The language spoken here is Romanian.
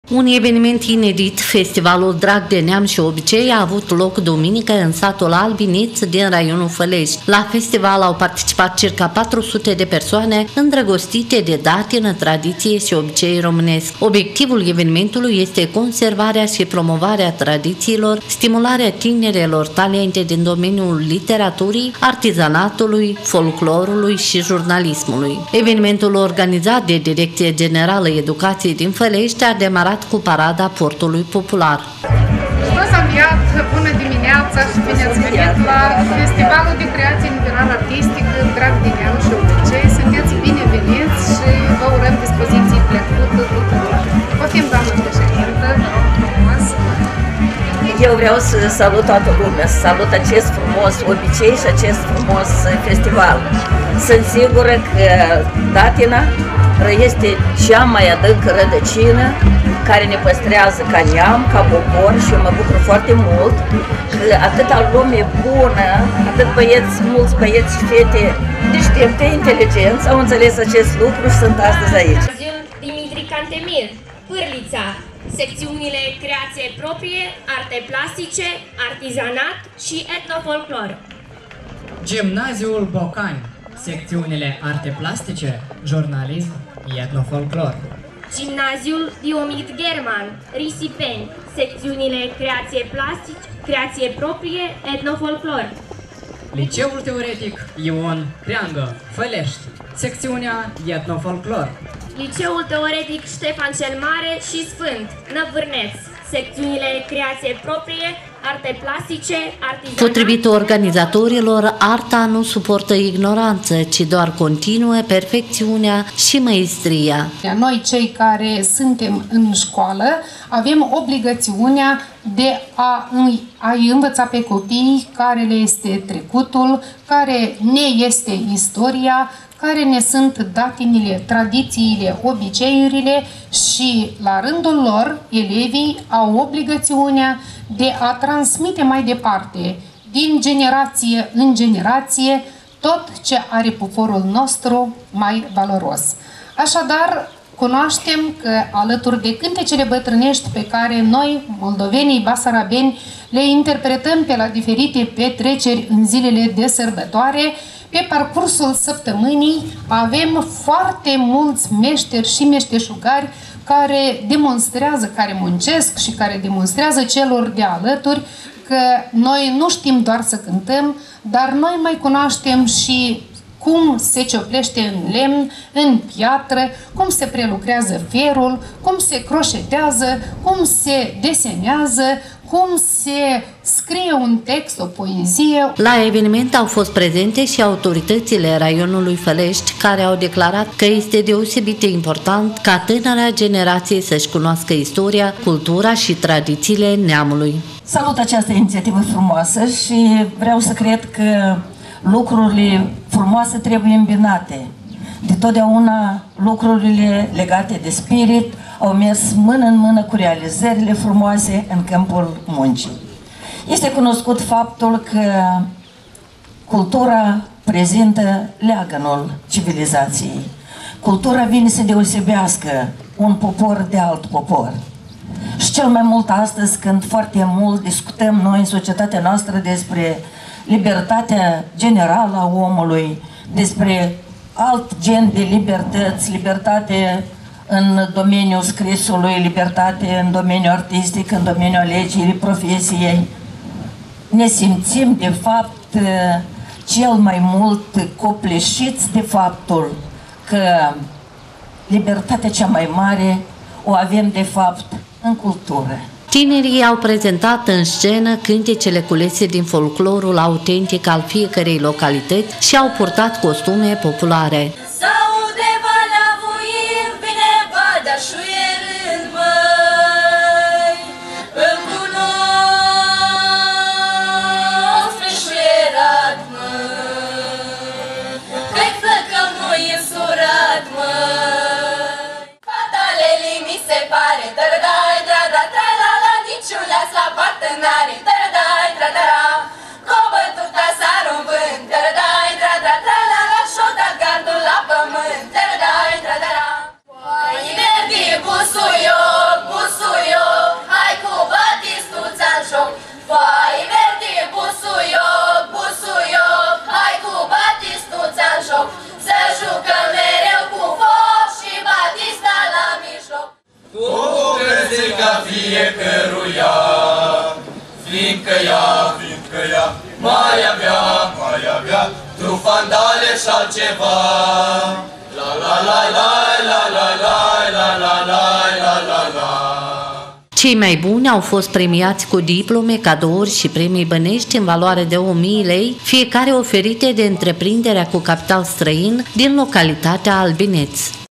Un eveniment inedit, Festivalul Drag de Neam și Obicei, a avut loc duminică în satul Albiniț din raionul Fălești. La festival au participat circa 400 de persoane îndrăgostite de datină, tradiție și obicei românesc. Obiectivul evenimentului este conservarea și promovarea tradițiilor, stimularea tinerelor talente din domeniul literaturii, artizanatului, folclorului și jurnalismului. Evenimentul organizat de Direcția Generală Educației din Fălești a demarat cu parada Portului Popular. Toți înviat, bună dimineața și bine ați venit la Festivalul de Creație Liberal Artistică Drag de Neam și Obicei. Sunteți bineveniți și vă urăm dispoziții plăcute tuturor. Poftim, doamnă președintă, frumos! Eu vreau să salut toată lumea, să salut acest frumos obicei și acest frumos festival. Sunt sigură că datina este cea mai adâncă rădăcină care ne păstrează ca neam, ca popor, și eu mă bucur foarte mult că atâta lume bună, atât mulți băieți și fete deștepte, inteligenți, au înțeles acest lucru și sunt astăzi aici. Dimitri Cantemir, Pârlița, secțiunile creație proprie, arte plastice, artizanat și etnofolclor. Gimnaziul Bocani, secțiunile arte plastice, jurnalism, etnofolclor. Gimnaziul Diomid German, Risipeni, secțiunile creație plastice, creație proprie, etnofolclor. Liceul teoretic Ion Creangă, Fălești, secțiunea etnofolclor. Liceul teoretic Ștefan cel Mare și Sfânt, Năvârneț, secțiunile creație proprie, arte plastice, artizanat. Potrivit organizatorilor, arta nu suportă ignoranță, ci doar continuă perfecțiunea și maestria. Noi, cei care suntem în școală, avem obligațiunea de a-i învăța pe copii care le este trecutul, care ne este istoria, care ne sunt datinile, tradițiile, obiceiurile și, la rândul lor, elevii au obligațiunea de a transmite mai departe, din generație în generație, tot ce are poporul nostru mai valoros. Așadar, cunoaștem că, alături de cântecele bătrânești pe care noi, moldovenii basarabeni, le interpretăm pe la diferite petreceri în zilele de sărbătoare, pe parcursul săptămânii avem foarte mulți meșteri și meșteșugari care demonstrează, care muncesc și care demonstrează celor de alături că noi nu știm doar să cântăm, dar noi mai cunoaștem și cum se cioplește în lemn, în piatră, cum se prelucrează ferul, cum se croșetează, cum se desenează, cum se scrie un text, o poezie. La eveniment au fost prezente și autoritățile raionului Fălești, care au declarat că este deosebit de important ca tânăra generație să-și cunoască istoria, cultura și tradițiile neamului. Salut această inițiativă frumoasă și vreau să cred că lucrurile frumoase trebuie îmbinate. De totdeauna lucrurile legate de spirit au mers mână în mână cu realizările frumoase în câmpul muncii. Este cunoscut faptul că cultura prezintă leagănul civilizației. Cultura vine să deosebească un popor de alt popor. Și cel mai mult astăzi, când foarte mult discutăm noi în societatea noastră despre libertatea generală a omului, despre alt gen de libertăți, libertate în domeniul scrisului, libertate în domeniul artistic, în domeniul alegerii profesiei, ne simțim de fapt cel mai mult copleșiți de faptul că libertatea cea mai mare o avem de fapt în cultură. Tinerii au prezentat în scenă cântecele culese din folclorul autentic al fiecărei localități și au purtat costume populare. Cobătuta s-ar un vânt, tra-tra-tra-tra-la, și-o dat gardul la pământ. ca fiecăruia, fiindcă ea mai avea trufandale și altceva. La la la la la la la la la la la la la. Cei mai buni au fost premiați cu diplome, cadouri și premii bănești în valoare de 1000 lei, fiecare oferite de întreprinderea cu capital străin din localitatea Albineț.